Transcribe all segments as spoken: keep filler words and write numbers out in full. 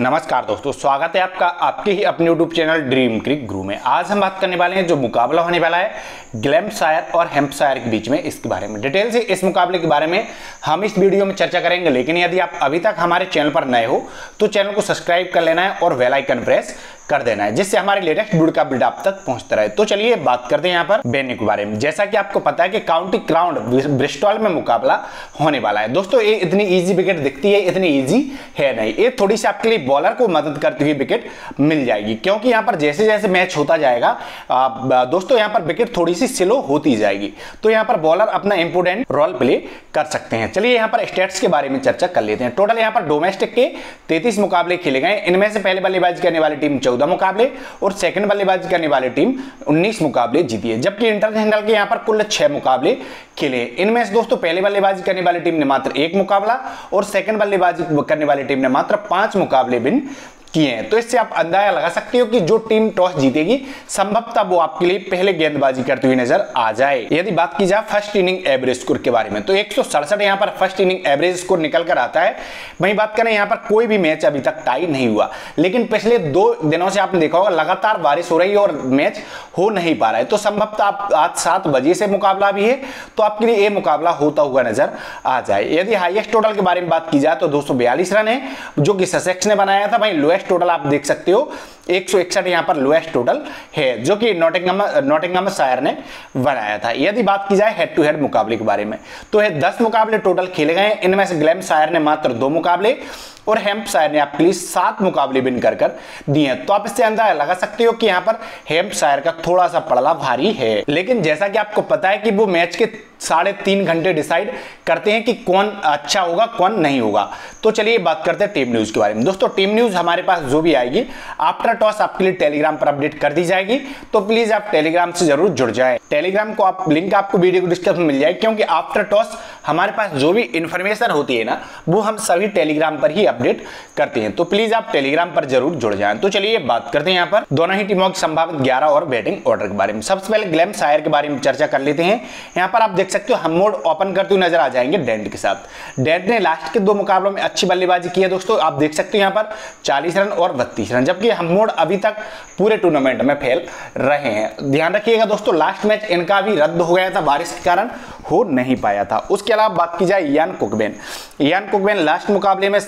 नमस्कार दोस्तों, स्वागत है आपका आपके ही अपने यूट्यूब चैनल ड्रीम क्रिक गुरु में। आज हम बात करने वाले हैं जो मुकाबला होने वाला है ग्लैम्पशायर और हैम्पशायर के बीच में, इसके बारे में डिटेल से इस मुकाबले के बारे में हम इस वीडियो में चर्चा करेंगे। लेकिन यदि आप अभी तक हमारे चैनल पर नए हो तो चैनल को सब्सक्राइब कर लेना है और बेल आइकन प्रेस कर देना है, जिससे हमारे लेटेस्ट वीडियो का अपडेट आप तक पहुंचता रहे। तो चलिए बात करते हैं यहाँ पर वेन्यू के बारे में। जैसा कि आपको पता है कि काउंटी ग्राउंड ब्रिस्टल में मुकाबला होने वाला है। दोस्तों ये इतनी इजी विकेट दिखती है, इतनी इजी है नहीं। ये थोड़ी सी आपके लिए बॉलर को मदद करती हुई विकेट मिल जाएगी, क्योंकि यहाँ पर जैसे जैसे मैच होता जाएगा आ, दोस्तों यहाँ पर विकेट थोड़ी सी स्लो होती जाएगी, तो यहाँ पर बॉलर अपना इंपोर्टेंट रोल प्ले कर सकते हैं। चलिए यहाँ पर स्टैट्स के बारे में चर्चा कर लेते हैं। टोटल यहाँ पर डोमेस्टिक के तैंतीस मुकाबले खेले गए। इनमें से पहले बल्लेबाजी करने वाली टीम चौदह मुकाबले और सेकंड बल्लेबाजी करने वाली टीम उन्नीस मुकाबले जीती है, जबकि इंटरनेशनल के यहाँ पर कुल छह मुकाबले खेले। इनमें से दोस्तों पहले बल्लेबाजी करने वाली टीम ने मात्र एक मुकाबला और सेकंड बल्लेबाजी करने वाली टीम ने मात्र पांच मुकाबले विन किए हैं। तो इससे आप अंदाजा लगा सकते हो कि जो टीम टॉस जीतेगी संभवतः वो आपके लिए पहले गेंदबाजी करती हुई नजर आ जाए। यदि बात की जाए फर्स्ट इनिंग एवरेज स्कोर के बारे में, तो एक सौ सड़सठ यहाँ पर फर्स्ट इनिंग एवरेज स्कोर निकल कर आता है। वहीं बात करें यहाँ पर कोई भी मैच अभी तक टाई नहीं हुआ, लेकिन पिछले दो दिनों से आपने देखा होगा लगातार बारिश हो रही है और मैच हो नहीं पा रहा है। तो संभवतः आप आज सात बजे से मुकाबला भी है, तो आपके लिए ये मुकाबला होता हुआ नजर आ जाए। यदि हाईएस्ट टोटल के बारे में बात की जाए तो दो सौ बयालीस रन है, जो कि ससेक्स ने बनाया था। वहीं लोएस्ट टोटल आप देख सकते हो एक सौ इकसठ यहां पर लोएस्ट टोटल है, जो कि नॉटिंघम नॉटिंघमशायर ने बनाया था। यदि बात की जाए हेड टू हेड मुकाबले के बारे में, तो है दस मुकाबले टोटल खेले गए। इनमें से ग्लैम्पशायर ने मात्र दो मुकाबले और हैम्पशायर ने आपके लिए सात मुकाबले विन कर कर दिए। तो आप इससे अंदाजा लगा सकते हो कि यहाँ पर हैम्पशायर का थोड़ा सा पड़ला भारी है। लेकिन जैसा कि आपको पता है कि वो मैच के साढ़े तीन घंटे डिसाइड करते हैं कि कौन अच्छा होगा कौन नहीं होगा। तो चलिए बात करते हैं टीम न्यूज के बारे में। दोस्तों टीम न्यूज हमारे पास जो भी आएगी आफ्टर टॉस आपके लिए टेलीग्राम पर अपडेट कर दी जाएगी, तो प्लीज आप टेलीग्राम से जरूर जुड़ जाए। टेलीग्राम को आप लिंक आपको वीडियो को डिस्क्रिप्शन में मिल जाएगी, क्योंकि आफ्टर टॉस हमारे पास जो भी इंफॉर्मेशन होती है ना, वो हम सभी टेलीग्राम पर ही अपडेट करते हैं। तो प्लीज आप टेलीग्राम पर जरूर जुड़ जाएं। तो चलिए बात करते हैं यहाँ पर दोनों ही टीमों की संभावित ग्यारह और बैटिंग ऑर्डर के बारे में। सबसे पहले ग्लैम्पशायर के बारे में चर्चा कर लेते हैं। यहाँ पर आप देख सकते हो हम मोड ओपन करते हुए नजर आ जाएंगे डेंट के साथ। डेंट ने लास्ट के दो मुकाबलों में अच्छी बल्लेबाजी की है दोस्तों। आप देख सकते हो यहाँ पर चालीस रन और बत्तीस रन, जबकि हम मोड अभी तक पूरे टूर्नामेंट में फेल रहे हैं। ध्यान रखिएगा दोस्तों, लास्ट मैच इनका भी रद्द हो गया था, बारिश के कारण हो नहीं पाया था। उसके अलावा बात की जाए यान कुकबेन, यान कुकबेन लास्ट मुकाबले में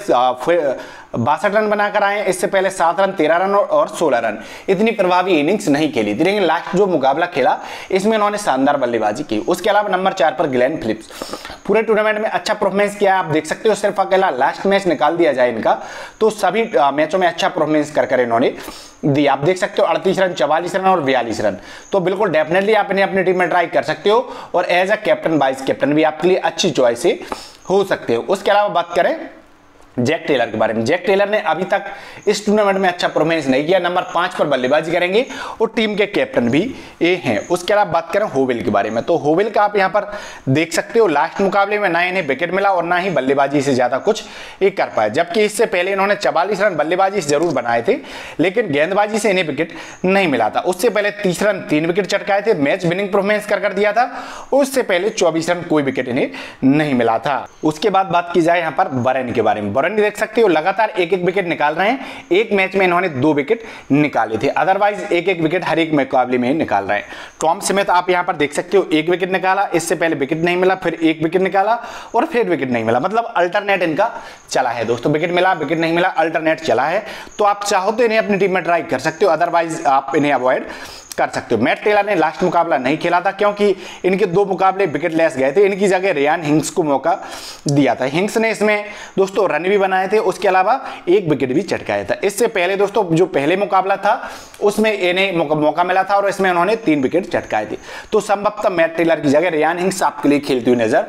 बासठ रन बनाकर आए। इससे पहले सात रन, तेरह रन और सोलह रन, इतनी प्रभावी इनिंग्स नहीं खेली थी, लेकिन लास्ट जो मुकाबला खेला इसमें इन्होंने शानदार बल्लेबाजी की। उसके अलावा नंबर चार पर ग्लेन फिलिप्स, पूरे टूर्नामेंट में अच्छा परफॉर्मेंस किया। आप देख सकते हो सिर्फ अकेला लास्ट मैच निकाल दिया जाए इनका, तो सभी मैचों में अच्छा परफॉर्मेंस कर कर इन्होंने दी। आप देख सकते हो अड़तीस रन, चवालीस रन और बयालीस रन, तो बिल्कुल डेफिनेटली आप इन्हें अपनी टीम में ट्राई कर सकते हो और as a captain vice captain भी आपके लिए अच्छी चॉइस हो सकते हो। उसके अलावा बात करें जैक टेलर के बारे में, जैक टेलर ने अभी तक इस टूर्नामेंट में अच्छा परफॉर्मेंस नहीं किया। नंबर पांच पर बल्लेबाजी करेंगे और टीम के कैप्टन भी ये हैं। उसके अलावा बात करें होविल के बारे में, तो होविल का आप यहां पर देख सकते हो लास्ट मुकाबले में ना इन्हें विकेट मिला और ना ही बल्लेबाजी से ज्यादा कुछ ये कर पाए, जबकि इससे पहले इन्होंने चवालीस रन बल्लेबाजी से जरूर बनाए थे, लेकिन गेंदबाजी से इन्हें विकेट नहीं मिला था। उससे पहले तीस रन तीन विकेट चटकाए थे, मैच विनिंग परफॉर्मेंस कर कर दिया था। उससे पहले चौबीस रन कोई विकेट इन्हें नहीं मिला था। उसके बाद बात की जाए यहाँ पर बरेन के बारे में, बरेन देख सकते हो लगातार एक एक विकेट निकाल रहे हैं। एक मैच में इन्होंने दो विकेट निकाले थे, अदरवाइज एक एक विकेट हर एक मुकाबले में निकाल रहे हैं। टॉम स्मिथ आप यहां पर देख सकते हो एक विकेट निकाला, इससे पहले विकेट नहीं मिला, फिर एक विकेट निकाला और फिर विकेट नहीं मिला, मतलब अल्टरनेट इनका चला है दोस्तों। विकेट मिला, विकेट नहीं मिला, अल्टरनेट चला है। तो आप चाहो तो इन्हें अपनी टीम में ट्राई कर सकते हो, अदरवाइज आप इन्हें अवॉइड कर सकते हो। मैट टेलर ने लास्ट मुकाबला नहीं खेला था, क्योंकि इनके दो मुकाबले विकेट लेस गए थे। इनकी जगह रियान हिंग्स को मौका दिया था। हिंग्स ने इसमें दोस्तों रन भी बनाए थे, उसके अलावा एक विकेट भी चटकाया था। इससे पहले दोस्तों जो पहले मुकाबला था उसमें इन्हें मौका, मौका मिला था और इसमें उन्होंने तीन विकेट चटकाए थे। तो संभवतः मैट टेलर की जगह रियान हिंग्स आपके लिए खेलती हुई नजर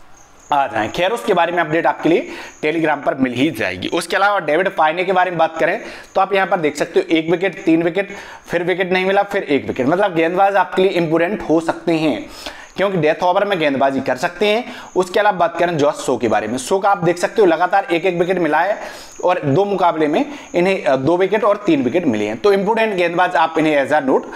आ जाए। खैर उसके बारे में अपडेट आपके लिए टेलीग्राम पर मिल ही जाएगी। उसके अलावा डेविड फाइने के बारे में बात करें तो आप यहां पर देख सकते हो एक विकेट, तीन विकेट, फिर विकेट नहीं मिला, फिर एक विकेट, मतलब गेंदबाज आपके लिए इंपोर्टेंट हो सकते हैं, क्योंकि डेथ ओवर में गेंदबाजी कर सकते हैं। उसके अलावा बात करें जॉस शो के बारे में, शो का आप देख सकते हो लगातार एक एक विकेट मिला है और दो मुकाबले में इन्हें दो विकेट और तीन विकेट मिले हैं। तो इंपोर्टेंट गेंदबाज आप इन्हें एज अ नोट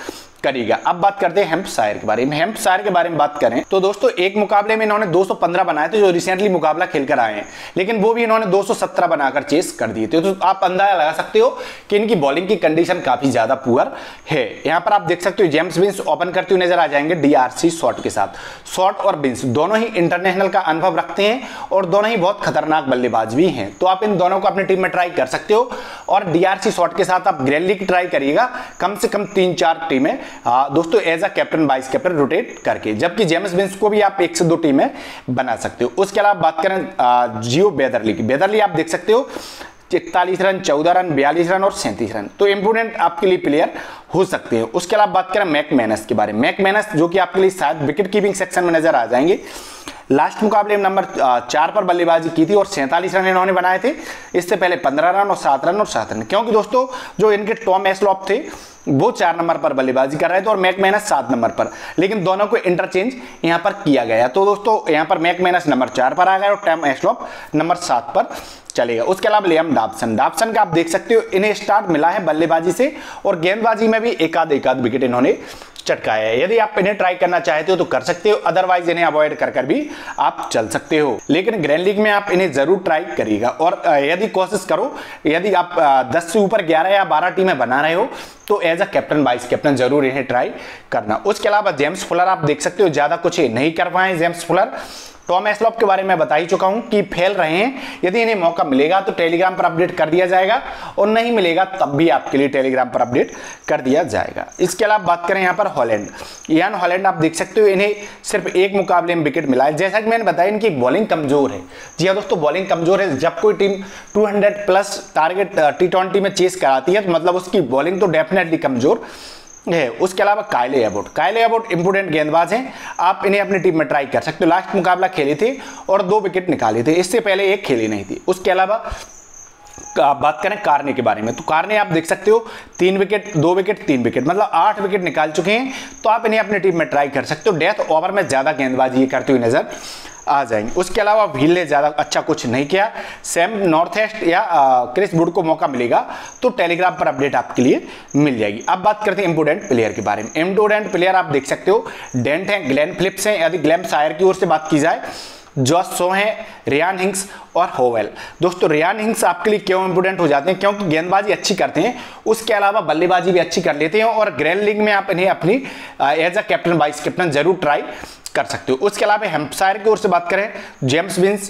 करेगा। अब बात करते हैं हैम्पशायर के बारे में। हैम्पशायर के बारे में बात करें तो दोस्तों एक मुकाबले में इन्होंने दो सौ पंद्रह बनाए थे जो रिसेंटली मुकाबला खेलकर आए हैं, लेकिन वो भी इन्होंने दो सौ सत्रह बनाकर चेस कर दिए थे। तो आप अंदाजा लगा सकते हो कि इनकी बॉलिंग की कंडीशन काफी ज्यादा पुअर है। यहां पर आप देख सकते हो जेम्स विंस ओपन करते हुए नजर आ जाएंगे डीआरसी शॉट के साथ। शॉट और विंस दोनों ही इंटरनेशनल का अनुभव रखते हैं और दोनों ही बहुत खतरनाक बल्लेबाज भी हैं, तो आप इन दोनों को अपनी टीम में ट्राई कर सकते हो। और डीआरसी शॉट के साथ आप ग्रैली की ट्राई करिएगा, कम से कम तीन चार टीमें दोस्तों as a captain vice captain rotate करके, जबकि जेम्स विंस को भी आप एक से दो टीमें बना सकते हो। उसके अलावा बात करें जियो बेदरली की, बेदरली आप देख सकते हो इकतालीस रन, चौदह रन, बयालीस रन और सैंतीस रन, तो इंपोर्टेंट आपके लिए प्लेयर हो सकते हैं। उसके अलावा बात करें मैकमैनस के बारे में, मैकमैनस जो कि आपके लिए शायद विकेट कीपिंग सेक्शन में नजर आ जाएंगे। लास्ट मुकाबले में नंबर चार पर बल्लेबाजी की थी और सैंतालीस रन इन्होंने बनाए थे। इससे पहले पंद्रह रन और सात रन और सात रन, क्योंकि दोस्तों जो इनके टॉम एस्लॉप थे वो चार नंबर पर बल्लेबाजी कर रहे थे और मैकमैनस सात नंबर पर, लेकिन दोनों को इंटरचेंज यहां पर किया गया। तो दोस्तों यहां पर मैकमैनस नंबर चार पर आ गए और टॉम एस्लॉप नंबर सात पर चलेगा। उसके अलावा लियाम डॉबसन, डॉबसन का आप देख सकते हो इन्हें स्टार्ट मिला है बल्लेबाजी से और गेंदबाजी में भी एक आध एक आध विकेट इन्होंने चटकाया है। यदि आप इन्हें ट्राई करना चाहते हो तो कर सकते हो, अदरवाइज इन्हें अवॉइड कर कर भी आप चल सकते हो, लेकिन ग्रैंड लीग में आप इन्हें जरूर ट्राई करिएगा। और यदि कोशिश करो, यदि आप दस से ऊपर ग्यारह या बारह टीमें बना रहे हो तो as a captain vice captain जरूर इन्हें ट्राई करना। उसके अलावा जेम्स फुलर आप देख सकते हो ज्यादा कुछ नहीं कर पाए जेम्स फुलर। टॉम एस्लॉप के बारे में बता ही चुका हूं कि फेल रहे हैं, यदि इन्हें मौका मिलेगा तो टेलीग्राम पर अपडेट कर दिया जाएगा और नहीं मिलेगा तब भी आपके लिए टेलीग्राम पर अपडेट कर दिया जाएगा। इसके अलावा बात करें यहाँ पर हॉलैंड, यान हॉलैंड आप देख सकते हो इन्हें सिर्फ एक मुकाबले में विकेट मिला है। जैसा कि मैंने बताया इनकी बॉलिंग कमजोर है। जी हाँ दोस्तों, बॉलिंग कमजोर है। जब कोई टीम दो सौ प्लस टारगेट टी ट्वेंटी में चेस कराती है तो मतलब उसकी बॉलिंग तो डेफिनेटली कमजोर है। उसके अलावा कायले एबोट, कायले एबोट इंपोर्टेंट गेंदबाज हैं, आप इन्हें अपनी टीम में ट्राई कर सकते हो। लास्ट मुकाबला खेले थे और दो विकेट निकाले थे, इससे पहले एक खेली नहीं थी। उसके अलावा आप बात करें कार्ने के बारे में तो कार्ने आप देख सकते हो तीन विकेट, दो विकेट, तीन विकेट, मतलब आठ विकेट निकाल चुके हैं, तो आप इन्हें अपनी टीम में ट्राई कर सकते हो। डेथ ओवर में ज्यादा गेंदबाजी ये करते हुए नजर आ जाएंगे। उसके अलावा व्हील ने ज्यादा अच्छा कुछ नहीं किया। सैम नॉर्थएस्ट या क्रिस वुड को मौका मिलेगा तो टेलीग्राम पर अपडेट आपके लिए मिल जाएगी। अब बात करते हैं इंपोर्टेंट प्लेयर के बारे में। इंपोर्टेंट प्लेयर आप देख सकते हो डेंट है, ग्लेन फिलिप्स हैं, यदि ग्लैम्पशायर की ओर से बात की जाए जॉस सो हैं, रियान हिंग्स और होवेल। दोस्तों रियान हिंग्स आपके लिए क्यों इंपोर्टेंट हो जाते हैं? क्योंकि गेंदबाजी अच्छी करते हैं, उसके अलावा बल्लेबाजी भी अच्छी कर लेते हैं और ग्रैंड लीग में आप इन्हें अपनी as a captain vice captain जरूर ट्राई कर सकते हो। उसके अलावा हैम्पशायर की ओर से बात करें जेम्स विंस,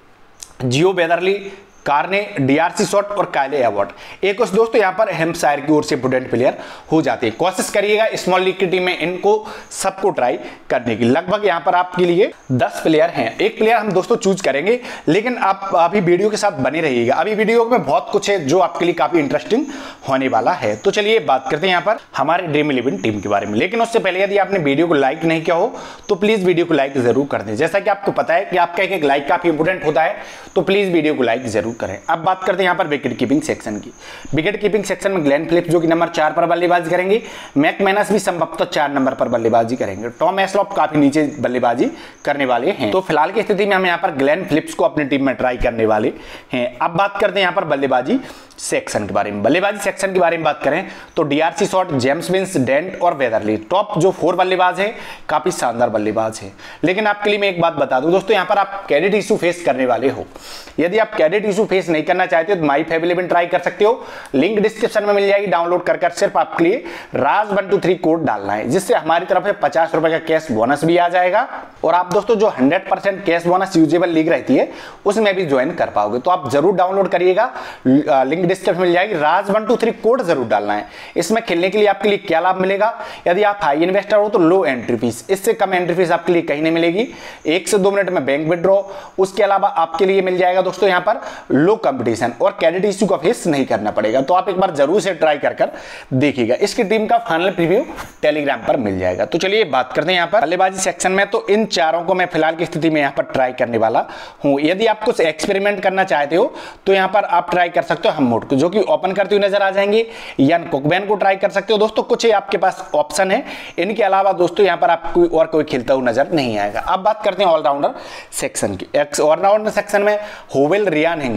जियो बेदरली, कार्ने, डीआरसी शॉट और कायले एबोट, एक उस दोस्तों यहाँ पर हैम्पशायर की ओर से इंपोर्टेंट प्लेयर हो जाते हैं। कोशिश करिएगा स्मॉल लीग की टीम में इनको सबको ट्राई करने की। लगभग यहाँ पर आपके लिए दस प्लेयर हैं, एक प्लेयर हम दोस्तों चूज करेंगे, लेकिन आप अभी वीडियो के साथ बने रहिएगा। अभी वीडियो में बहुत कुछ है जो आपके लिए काफी इंटरेस्टिंग होने वाला है। तो चलिए बात करते हैं यहाँ पर हमारे ड्रीम इलेवन टीम के बारे में, लेकिन उससे पहले यदि आपने वीडियो को लाइक नहीं किया हो तो प्लीज वीडियो को लाइक जरूर कर दें। जैसा कि आपको पता है कि आपका एक एक लाइक काफी इंपोर्टेंट होता है, तो प्लीज वीडियो को लाइक जरूर करें। अब बात करते हैं यहाँ पर विकेट कीपिंग सेक्शन की। विकेट कीपिंग सेक्शन में ग्लेन फिलिप्स जो कि नंबर चार पर बल्लेबाजी करेंगे, मैकमैनस भी संभवतः चार नंबर पर बल्लेबाजी करेंगे, टॉम एस्लॉप काफी नीचे बल्लेबाजी करने वाले हैं। तो फिलहाल की स्थिति में हम यहाँ पर ग्लेन फिलिप्स को अपनी टीम में ट्राई करने वाले हैं। अब बात करते हैं यहाँ पर बल्लेबाजी सेक्शन के बारे में। बल्लेबाजी सेक्शन के बारे में बात करें तो D'Arcy Short, James Vince, Dent और वेदरली टॉप जो फोर बल्लेबाज है काफी शानदार बल्लेबाज है। लेकिन आपके लिए मैं एक बात बता दूं दोस्तों, यहाँ पर आप कैडेट इशू फेस करने वाले हो। यदि आप कैडेट इशू फेस नहीं करना चाहते हो तो माई फेव इलेवन ट्राई कर सकते हो, लिंक डिस्क्रिप्शन में मिल जाएगी, डाउनलोड कर कर सिर्फ आपके लिए Raj one two three code डालना है, जिससे हमारी तरफ से पचास रुपए का कैश बोनस भी आ जाएगा और आप दोस्तों जो hundred percent cash bonus usable league रहती है उसमें भी ज्वाइन कर पाओगे। तो आप जरूर डाउनलोड करिएगा, लिंक डिस्क्रिप्शन मिल जाएगी, Raj one two three code जरूर डालना है। इसमें खेलने के लिए आपके लिए क्या लाभ मिलेगा? यदि आप हाई इन्वेस्टर हो तो लो एंट्री फीस, इससे कम एंट्री फीस आपके लिए कहीं नहीं मिलेगी, एक से दो मिनट में बैंक विड्रॉ। उसके अलावा आपके लिए मिल जाएगा दोस्तों यहाँ पर लो कंपटीशन और कैडेट इश्यू का फेस नहीं करना पड़ेगा। तो आप एक बार जरूर से ट्राई कर कर देखिएगा। इसकी टीम का फाइनल प्रीव्यू टेलीग्राम पर मिल जाएगा। तो चलिए बात करते हैं यहाँ पर बल्लेबाजी सेक्शन में। तो इन चारों को मैं फिलहाल की स्थिति में यहाँ पर ट्राई करने वाला हूँ। यदि आप कुछ एक्सपेरिमेंट करना चाहते हो तो यहाँ पर आप ट्राई कर सकते हो हम मोड को, जो कि ओपन करते हुए नजर आ जाएंगे, यान कुकबैन को ट्राई कर सकते हो दोस्तों। कुछ ही आपके पास ऑप्शन है, इनके अलावा दोस्तों यहाँ पर आपको और कोई खेलता हुआ नजर नहीं आएगा। अब बात करते हैं ऑलराउंडर सेक्शन की। ऑलराउंडर सेक्शन में होवेल, रियान हिंग्स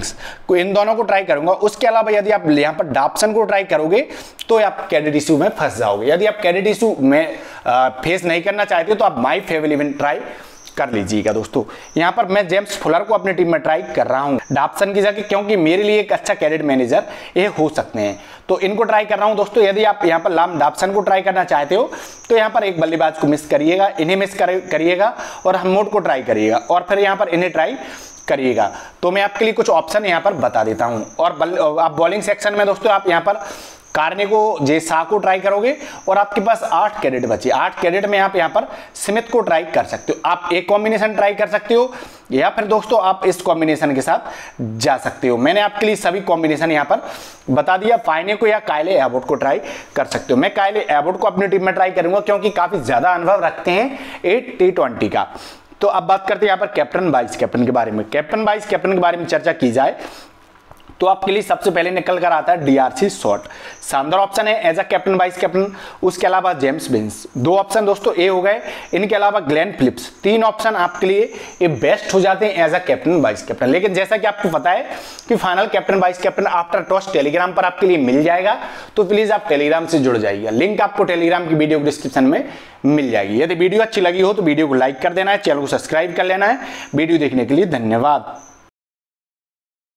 बॉलिंग्स को, इन दोनों को ट्राई करूंगा। उसके अलावा यदि आप यहाँ पर डॉप्सन को ट्राई करोगे तो आप कैडेट इशू में फंस जाओगे। यदि आप कैडेट इशू में फेस नहीं करना चाहते हो तो आप माई फेवल इवेंट ट्राई कर लीजिएगा दोस्तों। यहाँ पर मैं जेम्स फुलर को अपनी टीम में ट्राई कर रहा हूँ डॉप्सन की जगह, क्योंकि मेरे लिए एक अच्छा कैडेट मैनेजर ये हो सकते हैं, तो इनको ट्राई कर रहा हूँ दोस्तों। यदि आप यहाँ पर लाम डॉप्सन को ट्राई करना चाहते हो तो यहाँ पर एक बल्लेबाज को मिस करिएगा, इन्हें मिस करिएगा और हमोड को ट्राई करिएगा और फिर यहाँ पर इन्हें ट्राई करिएगा। तो मैं आपके लिए कुछ ऑप्शन यहाँ पर बता देता हूँ। और बल, आप बॉलिंग सेक्शन में दोस्तों आप यहाँ पर कार्ने को, जे शाह को ट्राई करोगे और आपके पास आठ कैडेट बचे। आठ कैडेट में आप यहाँ पर स्मिथ को ट्राई कर सकते हो। आप एक कॉम्बिनेशन ट्राई कर सकते हो या फिर दोस्तों आप इस कॉम्बिनेशन के साथ जा सकते हो। मैंने आपके लिए सभी कॉम्बिनेशन यहाँ पर बता दिया। फाइने को या कायले एबोट को ट्राई कर सकते हो। मैं कायले एबोट को अपनी टीम में ट्राई करूंगा क्योंकि काफी ज्यादा अनुभव रखते हैं एट टी ट्वेंटी का। तो अब बात करते हैं यहाँ पर कैप्टन वाइस कैप्टन के बारे में। कैप्टन वाइस कैप्टन के बारे में चर्चा की जाए तो आपके लिए सबसे पहले निकल कर आता है डीआरसी शॉर्ट, शानदार ऑप्शन है as a captain vice captain. उसके अलावा जेम्स बिन्स, दो ऑप्शन दोस्तों ए हो गए। इनके अलावा ग्लेन फिलिप्स, तीन ऑप्शन आपके लिए ये बेस्ट हो जाते हैं as a captain vice captain. लेकिन जैसा कि आपको पता है कि final captain vice captain after toss Telegram पर आपके लिए मिल जाएगा, तो प्लीज आप टेलीग्राम से जुड़ जाइएगा। लिंक आपको टेलीग्राम की वीडियो डिस्क्रिप्शन में मिल जाएगी। यदि वीडियो अच्छी लगी हो तो वीडियो को लाइक कर देना है, चैनल को सब्सक्राइब कर लेना है। वीडियो देखने के लिए धन्यवाद।